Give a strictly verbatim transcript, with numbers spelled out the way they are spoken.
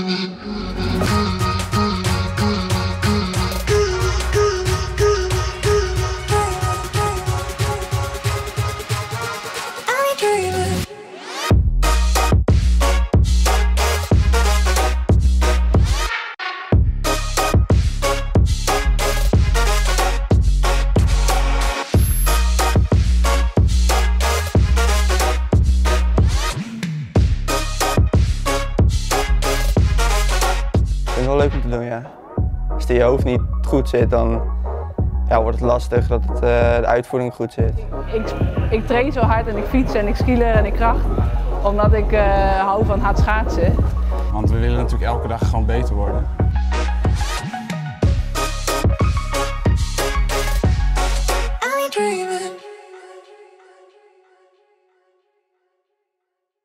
Het is wel leuk om te doen, ja. Als het in je hoofd niet goed zit, dan ja, wordt het lastig dat het, uh, de uitvoering goed zit. Ik, ik train zo hard en ik fiets en ik skieler en ik kracht, omdat ik uh, hou van hard schaatsen. Want we willen natuurlijk elke dag gewoon beter worden.